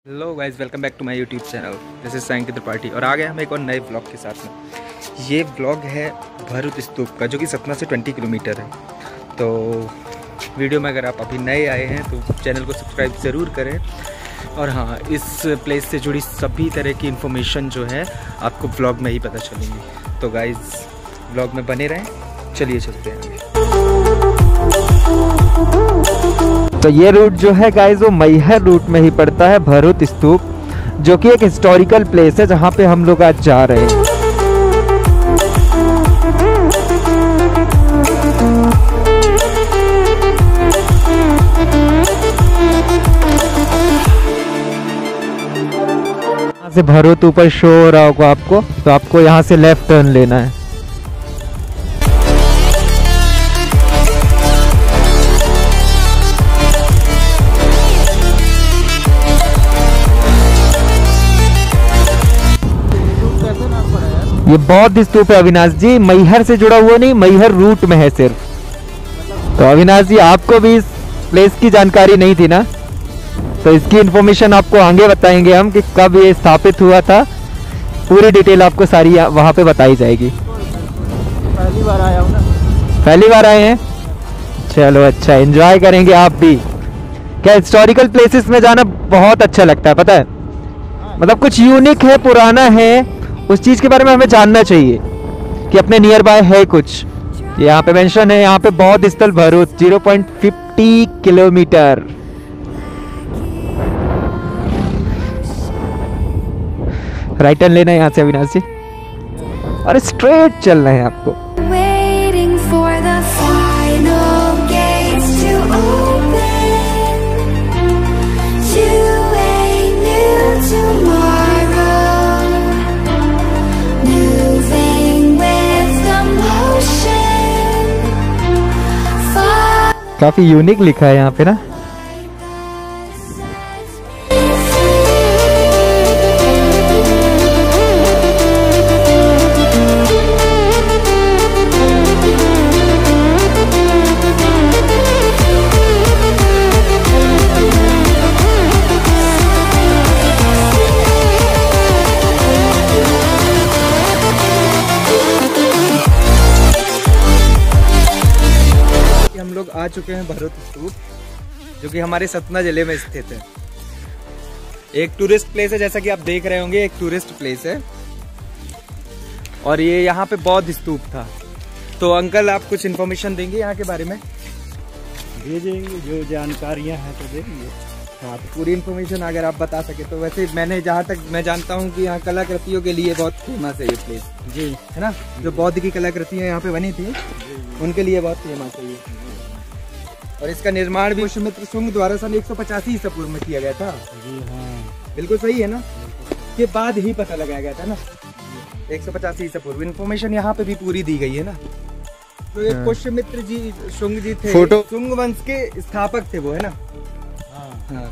Hello guys, welcome back to my YouTube channel. This is साइंकी त्रिपाठी और आ गए हम एक और नए ब्लॉग के साथ में। ये ब्लॉग है भरूच स्तूप का, जो कि सतना से 20 किलोमीटर है। तो वीडियो में अगर आप अभी नए आए हैं तो चैनल को सब्सक्राइब ज़रूर करें। और हाँ, इस प्लेस से जुड़ी सभी तरह की इन्फॉर्मेशन जो है आपको ब्लॉग में ही पता चलेंगी। तो गाइस ब्लॉग में बने रहें, चलिए चलते हैं। तो ये रूट जो है गाइस वो मैहर रूट में ही पड़ता है, भरूच स्तूप, जो कि एक हिस्टोरिकल प्लेस है जहाँ पे हम लोग आज जा रहे हैं। यहाँ से भरूच ऊपर शो हो रहा होगा आपको, तो आपको यहाँ से लेफ्ट टर्न लेना है। ये बौद्ध स्तूप है अविनाश जी, मैहर से जुड़ा हुआ नहीं, मैहर रूट में है सिर्फ। तो अविनाश जी, आपको भी इस प्लेस की जानकारी नहीं थी ना, तो इसकी इन्फॉर्मेशन आपको आगे बताएंगे हम कि कब ये स्थापित हुआ था। पूरी डिटेल आपको सारी वहाँ पे बताई जाएगी। पहली बार आया हूँ ना। पहली बार आए हैं, चलो अच्छा, एंजॉय करेंगे आप भी। क्या हिस्टोरिकल प्लेसेस में जाना बहुत अच्छा लगता है, पता है, मतलब कुछ यूनिक है, पुराना है, उस चीज़ के बारे में हमें जानना चाहिए कि अपने नियर बाय है कुछ। यहाँ पे मेंशन है, यहाँ पे बौद्ध स्थल भरूच 0.50 किलोमीटर। राइट टर्न लेना है यहाँ से अविनाश जी, और स्ट्रेट चलना है आपको। काफी यूनिक लिखा है यहाँ पे ना। हम लोग आ चुके हैं भरूच स्तूप, जो कि हमारे सतना जिले में स्थित है। एक टूरिस्ट प्लेस है, जैसा कि आप देख रहे होंगे, एक टूरिस्ट प्लेस है। और ये यहाँ पे बौद्ध स्तूप था। तो अंकल, आप कुछ इन्फॉर्मेशन देंगे यहाँ के बारे में? दे देंगे, जो जानकारियाँ हैं तो देंगे। हाँ, तो पूरी इन्फॉर्मेशन अगर आप बता सके तो। वैसे मैंने जहाँ तक मैं जानता हूँ कि यहाँ कलाकृतियों के लिए बहुत फेमस है ये प्लेस जी, है ना। जो बौद्ध की कलाकृतियाँ यहाँ पे बनी थी उनके लिए बहुत फेमस है ये। और इसका निर्माण भी पुष्यमित्र शुंग द्वारा सन 185 ईसा पूर्व में किया गया था। जी हाँ, बिल्कुल सही है ना, के बाद ही पता लगाया गया था ना, 185 ईसा पूर्व। इन्फॉर्मेशन यहाँ पे भी पूरी दी गई है ना। तो ये पुष्यमित्र जी शुंग जी थे, फोटो शुंग वंश के स्थापक थे वो, है ना। हाँ।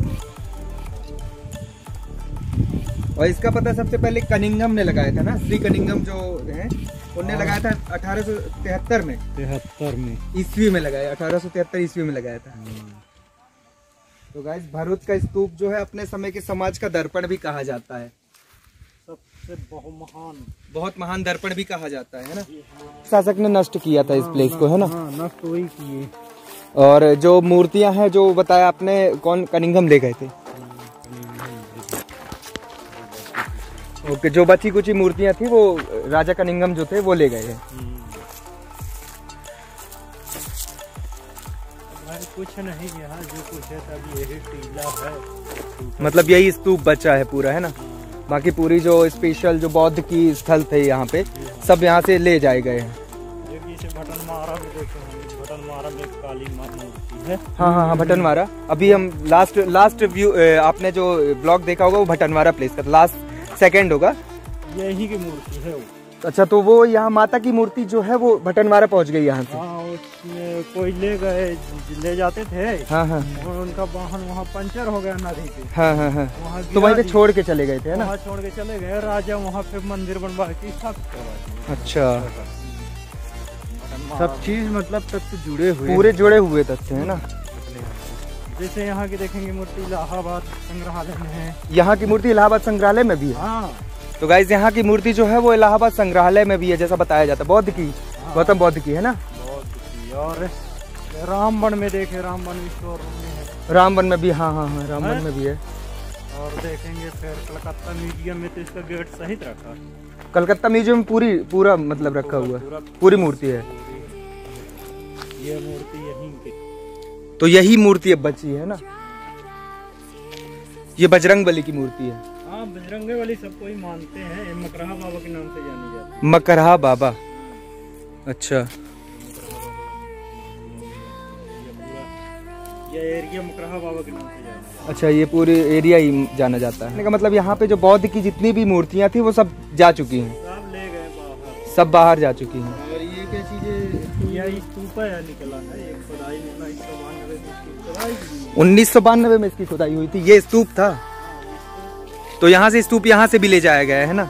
और इसका पता सबसे पहले कनिंघम ने लगाया था ना, श्री कनिंघम जो है उन्होंने लगाया था 1873 में। 73 में ईस्वी में लगाया, 1873 ईस्वी में लगाया था। तो गाइस, भरूच का स्तूप जो है अपने समय के समाज का दर्पण भी कहा जाता है। सबसे बहुत महान दर्पण भी कहा जाता है ना। शासक ने नष्ट किया था इस प्लेस को, है ना। नष्ट वही किए। और जो मूर्तियां हैं जो बताया आपने, कौन कनिंघम ले गए थे? ओके, जो बची कुछ मूर्तियां थी वो राजा कनिंघम जो थे वो ले गए हैं। कुछ नहीं, यहाँ जो कुछ है तब यही टीला है, मतलब यही स्तूप बचा है पूरा, है ना। बाकी पूरी जो स्पेशल जो बौद्ध की स्थल थे यहाँ पे सब यहाँ से ले जाए गए हैं। भटनवारा भी देखो, भटनवारा में काली मां मूर्ति है। हाँ हाँ हाँ, भटनवारा। अभी हम लास्ट व्यू, आपने जो ब्लॉग देखा होगा वो भटनवारा प्लेस का लास्ट सेकंड होगा, यही की मूर्ति है वो। अच्छा, तो वो यहाँ माता की मूर्ति जो है वो भटनवारा पहुँच गई यहाँ से। हाँ, उसमें कोई ले जाते थे। हाँ हाँ, और उनका वाहन वहाँ पंचर हो गया नदी पे। हाँ हाँ हाँ, तो वहीं पे छोड़ के चले गए थे, है ना। वहाँ छोड़ के चले गए, राजा वहाँ पे मंदिर बनवा के स्थापित करवाया। अच्छा, सब चीज मतलब तत्व जुड़े हुए, पूरे जुड़े हुए तथ्य है ना। जैसे यहाँ की देखेंगे मूर्ति इलाहाबाद संग्रहालय में है। यहाँ की मूर्ति इलाहाबाद संग्रहालय में भी है। हाँ। तो गाइस यहाँ की मूर्ति जो है वो इलाहाबाद संग्रहालय में भी है, जैसा बताया जाता है। बौद्ध की, गौतम बौद्ध की है ना। बौद्ध की। और रामबन में देखे, रामबन स्टोर में है। रामबन में भी, हाँ हाँ हाँ, रामबन में भी है। और देखेंगे फिर कलकत्ता म्यूजियम में तो इसका गेट सहित रखा। कलकत्ता म्यूजियम में पूरा मतलब रखा हुआ है, पूरी मूर्ति है। ये मूर्ति यहीं की, तो यही मूर्ति अब बची है ना। ये बजरंगबली की मूर्ति है। हाँ, बजरंगबली सबको ही मानते हैं। ये मकरहा बाबा के नाम से जानी जाती है। मकरहा बाबा, अच्छा। ये एरिया मकरहा बाबा के नाम से जाना जाता है। अच्छा, ये पूरे एरिया ही जाना जाता है। मतलब यहाँ पे जो बौद्ध की जितनी भी मूर्तियाँ थी वो सब जा चुकी हैं, सब ले गए बाहर, सब बाहर जा चुकी हैं। और ये क्या चीजें, यह स्तूपा है निकला है, एक खुदाई निकला 1992 में इसकी खुदाई हुई थी। ये स्तूप था, तो यहाँ से स्तूप यहाँ से भी ले जाया गया है ना।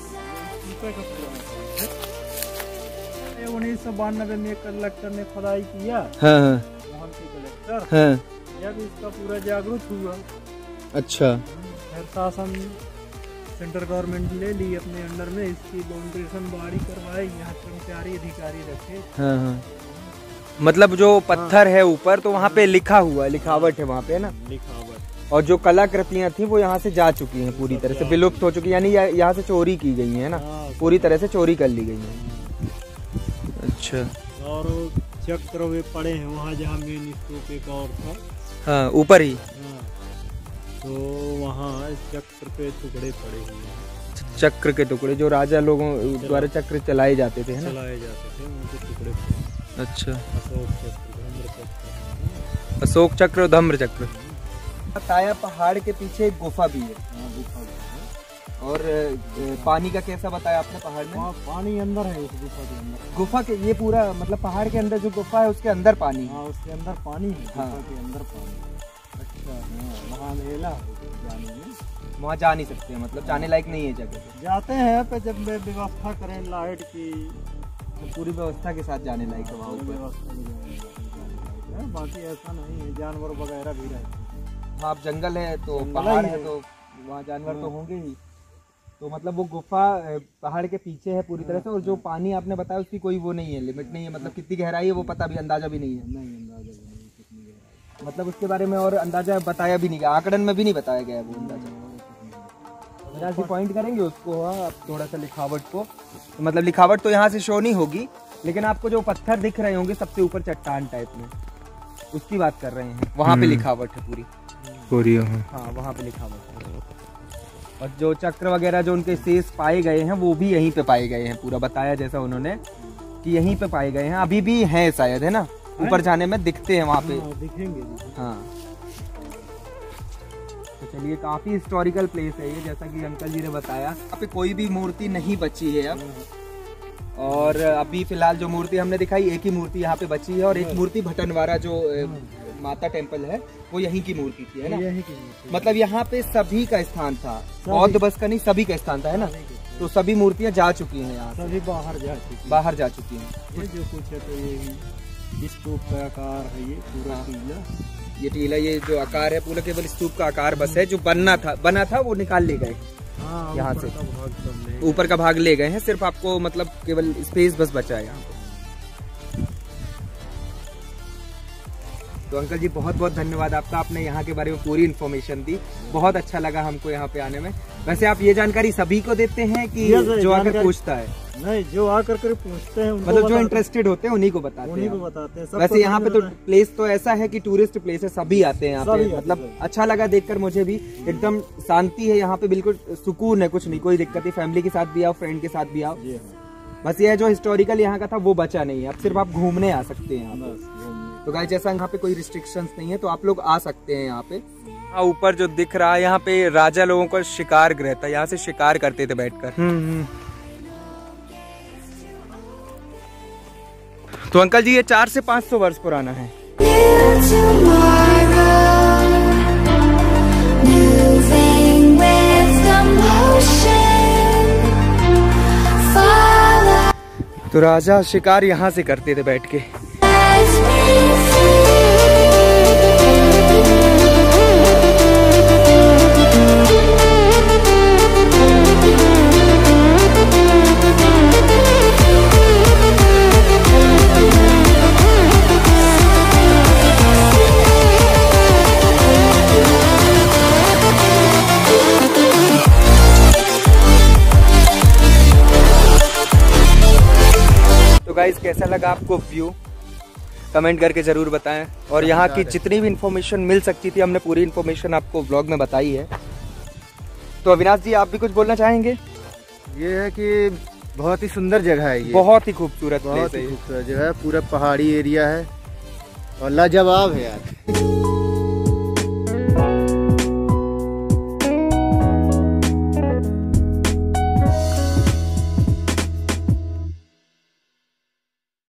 1992 में कलेक्टर ने खुदाई किया। हाँ हाँ वहाँ के कलेक्टर, हाँ। जब इसका पूरा जागरूक हुआ, अच्छा, फिर शासन सेंट्रल गवर्नमेंट ले ली अपने अंडर में, इसकी बाउंड्रेशन बाड़ी करवाई, यहाँ कर्मचारी अधिकारी रखे। हाँ हाँ। मतलब जो पत्थर है ऊपर, तो वहाँ पे लिखा हुआ, लिखावट है वहाँ पे ना, लिखावट। और जो कलाकृतियाँ थी वो यहाँ से जा चुकी हैं, पूरी तरह से विलुप्त हो चुकी, यानी यहाँ से चोरी की गई है ना, पूरी तरह से चोरी कर ली गई है। अच्छा, और चक्र वे पड़े हैं वहाँ जहाँ मेन स्तूप एक और था। हाँ, ऊपर ही। तो वहाँ चक्र के टुकड़े पड़े हुए हैं। चक्र के टुकड़े जो राजा लोगों द्वारा चक्र चलाए जाते थे, है ना? चलाए जाते थे, उनके टुकड़े पड़े। अच्छा, अशोक चक्र, धम्र चक्र। अशोक चक्र और धम्र चक्र। ताया पहाड़ के पीछे एक गुफा भी है। गुफा भी है। और पानी का कैसा बताया आपने पहाड़ में? पानी अंदर है उस गुफा के अंदर। गुफा के ये पूरा मतलब पहाड़ के अंदर जो गुफा है उसके अंदर पानी है। हाँ, उसके अंदर पानी है। हाँ। गुफा के अंदर पानी। अच्छा, वहाँ मेला जाने में, वहाँ जा नहीं सकते, मतलब जाने लायक नहीं है जगह। जाते हैं पर जब व्यवस्था करें लाइट की, तो पूरी व्यवस्था के साथ जाने लायक है वहाँ ऊपर। व्यवस्था है, बाकी ऐसा नहीं है, जानवर वगैरह भी रहते हैं। हाँ, अब जंगल है तो पहाड़ है तो वहाँ जानवर तो होंगे ही। तो मतलब वो गुफा पहाड़ के पीछे है पूरी तरह से, और जो पानी आपने बताया उसकी कोई वो नहीं है, लिमिट नहीं है, मतलब कितनी गहराई है वो पता भी, अंदाजा भी नहीं है। नहीं, अंदाजा भी नहीं कितनी गहराई, मतलब उसके बारे में और अंदाजा बताया भी नहीं गया, आंकड़न में भी नहीं बताया गया है वो अंदाजा। पॉइंट करेंगे उसको, हाँ, थोड़ा सा लिखावट को, तो मतलब लिखावट तो यहाँ से शो नहीं होगी, लेकिन आपको जो पत्थर दिख रहे होंगे सबसे ऊपर चट्टान टाइप में, उसकी बात कर रहे हैं, वहाँ पे लिखावट है पूरी। हाँ, वहाँ पे लिखावट है। और जो चक्र वगैरह जो उनके शेष पाए गए हैं वो भी यहीं पे पाए गए हैं, पूरा बताया जैसा उन्होंने कि यहीं पे पाए गए हैं, अभी भी हैं शायद, है ना? ऊपर जाने में दिखते हैं वहाँ पे। दिखेंगे। हाँ, तो चलिए, काफी हिस्टोरिकल प्लेस है ये, जैसा कि अंकल जी ने बताया। यहाँ पे कोई भी मूर्ति नहीं बची है अब, और अभी फिलहाल जो मूर्ति हमने दिखाई, एक ही मूर्ति यहाँ पे बची है, और एक मूर्ति भटनवारा जो माता टेम्पल है वो यहीं की मूर्ति थी, है ना? यहीं की मूर्ति। मतलब यहाँ पे सभी का स्थान था, बौद्ध बस का नहीं, सभी का स्थान था, है ना? तो सभी मूर्तियाँ जा चुकी हैं यहाँ, सभी बाहर जा चुकी, बाहर जा चुकी हैं। ये जो कुछ है तो ये स्तूप का आकार है, ये पूरा टीला, ये टीला, ये जो आकार है पूरा केवल स्तूप का आकार बस है, जो बना था वो निकाल ले गए। हाँ, यहाँ से ऊपर का भाग ले गए हैं, सिर्फ आपको मतलब केवल स्पेस बस बचा है यहाँ पे। तो अंकल जी बहुत बहुत धन्यवाद आपका, आपने यहाँ के बारे में पूरी इन्फॉर्मेशन दी, बहुत अच्छा लगा हमको यहाँ पे आने में। वैसे आप ये जानकारी सभी को देते हैं कि जो आकर पूछता है? नहीं, जो आकर कर पूछते हैं, मतलब जो इंटरेस्टेड होते हैं उन्हीं को बताते हैं। वैसे यहाँ पे तो प्लेस तो ऐसा है कि टूरिस्ट प्लेस है, सभी आते हैं यहाँ पे, मतलब अच्छा लगा देखकर मुझे भी, एकदम शांति है यहाँ पे, बिल्कुल सुकून है, कुछ नहीं, कोई दिक्कत नहीं, फैमिली के साथ भी आओ, फ्रेंड के साथ भी आओ। बस ये जो हिस्टोरिकल यहाँ का था वो बचा नहीं है, अब सिर्फ आप घूमने आ सकते हैं यहाँ पे। तो गाइस, जैसा यहाँ पे कोई रिस्ट्रिक्शंस नहीं है, तो आप लोग आ सकते हैं यहाँ पे। हाँ, ऊपर जो दिख रहा है यहाँ पे राजा लोगों का शिकार गृह था, यहाँ से शिकार करते थे बैठकर। तो अंकल जी ये 400 से 500 वर्ष पुराना है। तो राजा शिकार यहाँ से करते थे बैठ के। लगा आपको व्यू, कमेंट करके ज़रूर बताएं। और यहाँ की जितनी भी इन्फॉर्मेशन मिल सकती थी हमने पूरी इन्फॉर्मेशन आपको ब्लॉग में बताई है। तो अविनाश जी आप भी कुछ बोलना चाहेंगे? ये है कि बहुत ही सुंदर जगह है, ये बहुत ही खूबसूरत जगह है, पूरा पहाड़ी एरिया है और लाजवाब है यार।